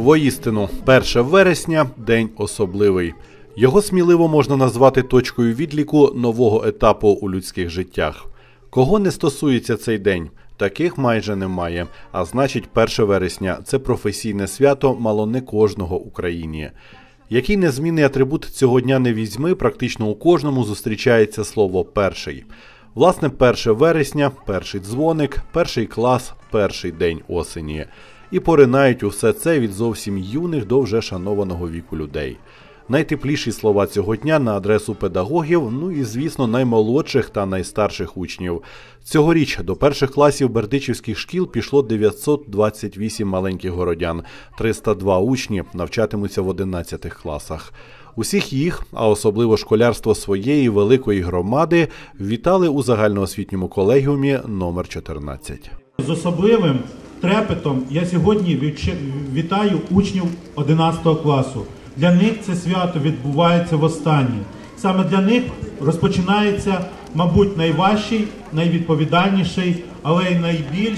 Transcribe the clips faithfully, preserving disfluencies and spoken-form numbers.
Воістину, перше вересня – день особливий. Його сміливо можна назвати точкою відліку нового етапу у людських життях. Кого не стосується цей день? Таких майже немає. А значить, перше вересня – це професійне свято мало не кожного в Україні. Який незмінний атрибут цього дня не візьми, практично у кожному зустрічається слово «перший». Власне, перше вересня, перший дзвоник, перший клас, перший день осені. І поринають усе це від зовсім юних до вже шанованого віку людей. Найтепліші слова цього дня на адресу педагогів, ну і, звісно, наймолодших та найстарших учнів. Цьогоріч до перших класів бердичівських шкіл пішло дев'ятсот двадцять вісім маленьких городян. триста два учні навчатимуться в одинадцятих класах. Усіх їх, а особливо школярство своєї великої громади, вітали у загальноосвітньому колегіумі номер чотирнадцять. З особливим трепетом я сьогодні вітаю учнів одинадцятого класу. Для них це свято відбувається востаннє. Саме для них розпочинається, мабуть, найважчий, найвідповідальніший, але й найбільш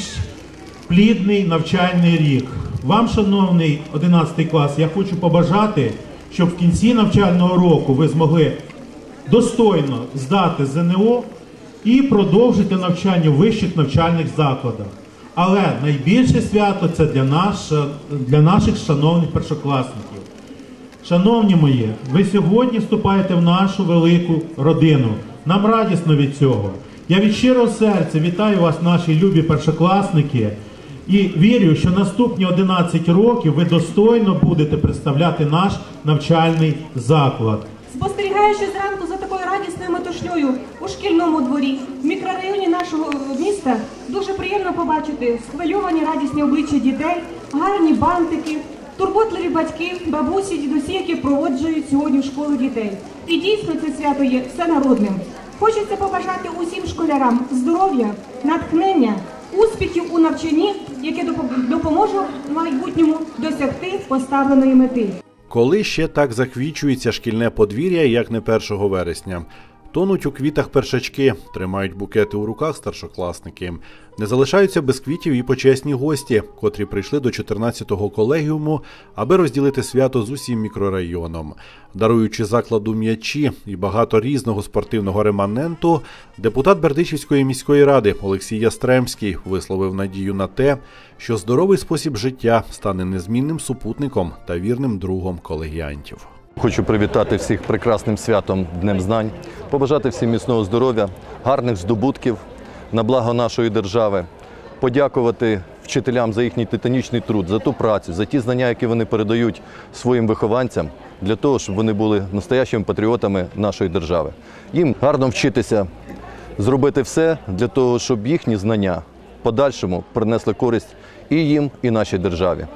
плідний навчальний рік. Вам, шановний одинадцятий клас, я хочу побажати, щоб в кінці навчального року ви змогли достойно здати ЗНО і продовжити навчання в вищих навчальних закладах. Але найбільше свято – це для, наш, для наших шановних першокласників. Шановні мої, ви сьогодні вступаєте в нашу велику родину. Нам радісно від цього. Я від щирого серця вітаю вас, наші любі першокласники, і вірю, що наступні одинадцять років ви достойно будете представляти наш навчальний заклад. Спостерігаючи зранку за такою радісною метушнею у шкільному дворі, в мікрорайоні нашого міста, дуже приємно побачити схвильовані радісні обличчя дітей, гарні бантики, турботливі батьки, бабусі, дідусі, які проводжують сьогодні в школу дітей. І дійсно це свято є всенародним. Хочеться побажати усім школярам здоров'я, натхнення, успіхів у навчанні, яке допоможе в майбутньому досягти поставленої мети. Коли ще так заквічується шкільне подвір'я, як не першого вересня? Тонуть у квітах першачки, тримають букети у руках старшокласники. Не залишаються без квітів і почесні гості, котрі прийшли до чотирнадцятого колегіуму, аби розділити свято з усім мікрорайоном. Даруючи закладу м'ячі і багато різного спортивного реманенту, депутат Бердичівської міської ради Олексій Ястремський висловив надію на те, що здоровий спосіб життя стане незмінним супутником та вірним другом колегіантів. Хочу привітати всіх прекрасним святом Днем знань, побажати всім міцного здоров'я, гарних здобутків на благо нашої держави, подякувати вчителям за їхній титанічний труд, за ту працю, за ті знання, які вони передають своїм вихованцям, для того, щоб вони були настоящими патріотами нашої держави. Їм гарно вчитися, зробити все для того, щоб їхні знання в подальшому принесли користь і їм, і нашій державі.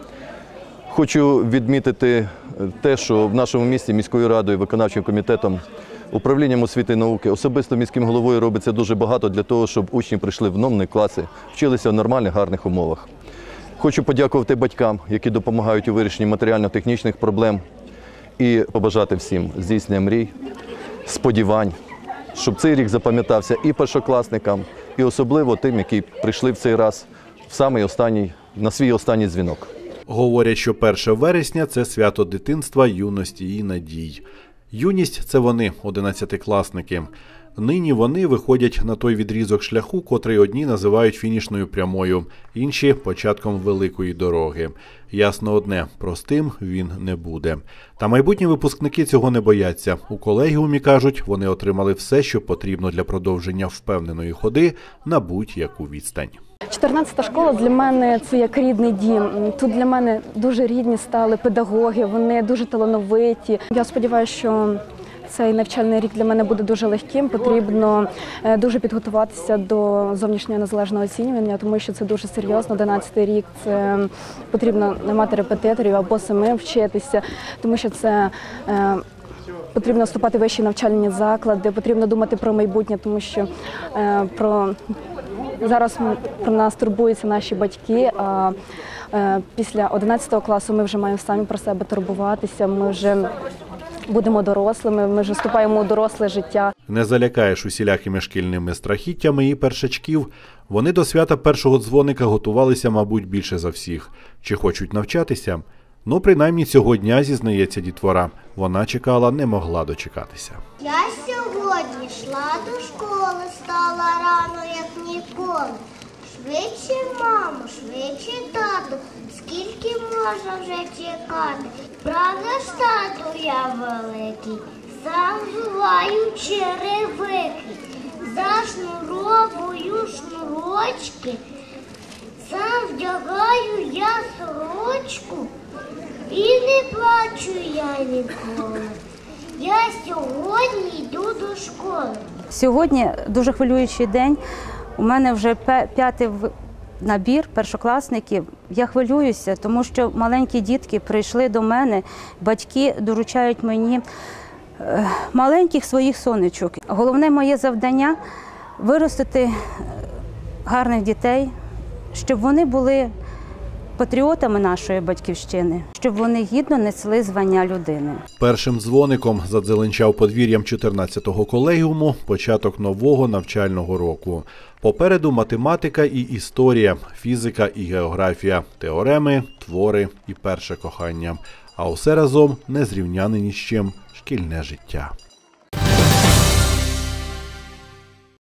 Хочу відмітити те, що в нашому місті міською радою, виконавчим комітетом, управлінням освіти і науки, особисто міським головою робиться дуже багато для того, щоб учні прийшли в номерні класи, вчилися в нормальних, гарних умовах. Хочу подякувати батькам, які допомагають у вирішенні матеріально-технічних проблем, і побажати всім здійснення мрій, сподівань, щоб цей рік запам'ятався і першокласникам, і особливо тим, які прийшли в цей раз в самий останній, на свій останній дзвінок. Говорять, що перше вересня – це свято дитинства, юності і надій. Юність – це вони, одинадцятикласники. Нині вони виходять на той відрізок шляху, котрий одні називають фінішною прямою, інші – початком великої дороги. Ясно одне – простим він не буде. Та майбутні випускники цього не бояться. У колегіумі, кажуть, вони отримали все, що потрібно для продовження впевненої ходи на будь-яку відстань. чотирнадцята школа для мене – це як рідний дім. Тут для мене дуже рідні стали педагоги, вони дуже талановиті. Я сподіваюся, що цей навчальний рік для мене буде дуже легким. Потрібно дуже підготуватися до зовнішнього незалежного оцінювання, тому що це дуже серйозно. одинадцятий рік – це потрібно не мати репетиторів або самим вчитися, тому що це потрібно вступати в вищі навчальні заклади, потрібно думати про майбутнє, тому що про... зараз про нас турбуються наші батьки, а після одинадцятого класу ми вже маємо самі про себе турбуватися, ми вже будемо дорослими, ми вже вступаємо у доросле життя. Не залякаєш усілякими шкільними страхіттями і першачків. Вони до свята першого дзвоника готувалися, мабуть, більше за всіх. Чи хочуть навчатися? Ну, принаймні цього дня, зізнається дітвора, вона чекала, не могла дочекатися. Я сьогодні йшла до школи, стала рано, як ніколи. Швидше, мамо, швидше, тату, скільки можна вже чекати? Правда ж, тату, я великий, сам взуваю черевики, зашнуровую шнурочки, сам вдягаю я сорочку і не плачу я ніколи. Я сьогодні йду до школи. Сьогодні дуже хвилюючий день. У мене вже п'ятий набір першокласників. Я хвилююся, тому що маленькі дітки прийшли до мене, батьки доручають мені маленьких своїх сонечок. Головне моє завдання – виростити гарних дітей, щоб вони були патріотами нашої батьківщини, щоб вони гідно несли звання людини. Першим дзвоником задзеленчав подвір'ям чотирнадцятого колегіуму початок нового навчального року. Попереду математика і історія, фізика і географія, теореми, твори і перше кохання. А усе разом незрівняне ні з чим шкільне життя.